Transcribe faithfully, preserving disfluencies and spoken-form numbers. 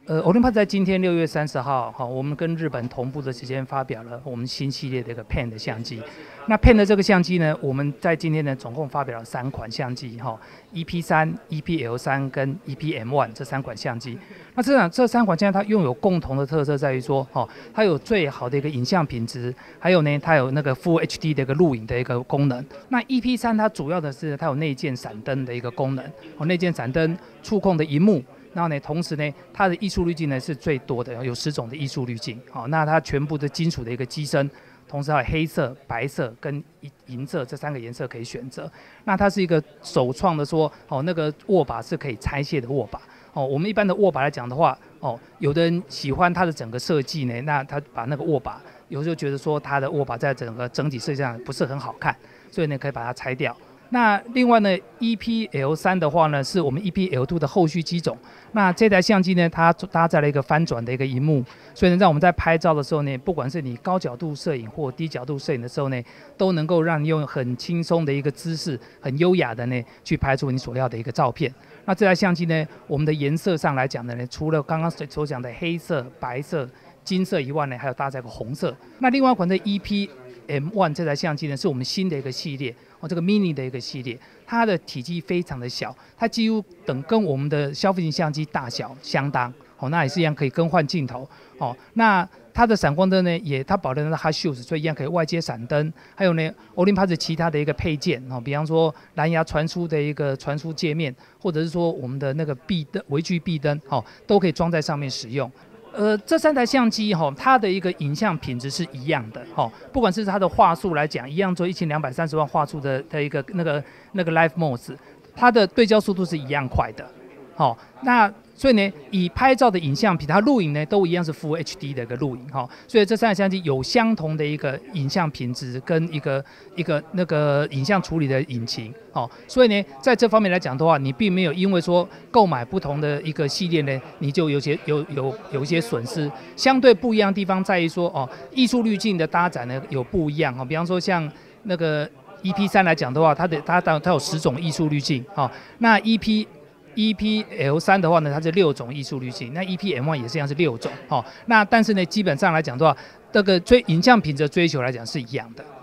呃，Olympus 在今天六月三十号，哈，我们跟日本同步的时间发表了我们新系列的一个 Pen 的相机。那 Pen 的这个相机呢，我们在今天呢总共发表了三款相机，哈 ，E P 三、E P L 三跟 E P M 一这三款相机。那这两这三款相机它拥有共同的特色在于说，哈，它有最好的一个影像品质，还有呢，它有那个 Full H D 的一个录影的一个功能。那 E P 三它主要的是它有内建闪灯的一个功能，哦，内建闪灯、触控的萤幕。然后呢，同时呢，它的艺术滤镜呢是最多的，有十种的艺术滤镜。好，那它全部的金属的一个机身，同时还有黑色、白色跟银色这三个颜色可以选择。那它是一个首创的说，哦，那个握把是可以拆卸的握把。哦，我们一般的握把来讲的话，哦，有的人喜欢它的整个设计呢，那他把那个握把，有时候觉得说它的握把在整个整体设计上不是很好看，所以呢可以把它拆掉。那另外呢 ，E P L 三的话呢，是我们 E P L 二的后续机种。那这台相机呢，它搭载了一个翻转的一个萤幕，所以呢，在我们在拍照的时候呢，不管是你高角度摄影或低角度摄影的时候呢，都能够让你用很轻松的一个姿势，很优雅的呢，去拍出你所要的一个照片。那这台相机呢，我们的颜色上来讲的呢，除了刚刚所讲的黑色、白色、金色以外呢，还有搭载个红色。那另外一款的 E P M 一这台相机呢，是我们新的一个系列。哦，这个 mini 的一个系列，它的体积非常的小，它几乎等跟我们的消费型相机大小相当。哦，那也是一样可以更换镜头。哦，那它的闪光灯呢，也它保留了 hot shoes， 所以一样可以外接闪灯。还有呢 ，Olympus 其他的一个配件，哦，比方说蓝牙传输的一个传输界面，或者是说我们的那个壁灯、微距壁灯，哦，都可以装在上面使用。呃，这三台相机哈、哦，它的一个影像品质是一样的哈、哦，不管是它的画素来讲，一样做一千两百三十万画素的的一个那个那个 Live Mode， 它的对焦速度是一样快的，好、哦，那所以呢，以拍照的影像品，它录影呢都一样是 Full H D 的一个录影哈、哦，所以这三台相机有相同的一个影像品质跟一个一个那个影像处理的引擎，哦，所以呢，在这方面来讲的话，你并没有因为说购买不同的一个系列呢，你就有些有有有一些损失。相对不一样的地方在于说，哦，艺术滤镜的搭载呢有不一样哈、哦，比方说像那个 E P 三来讲的话，它的它它它有十种艺术滤镜哈、哦，那 E P E P L 三的话呢，它是六种艺术滤镜，那 E P M 一也是一样是六种，哦，那但是呢，基本上来讲的话，这个追影像品质的追求来讲是一样的。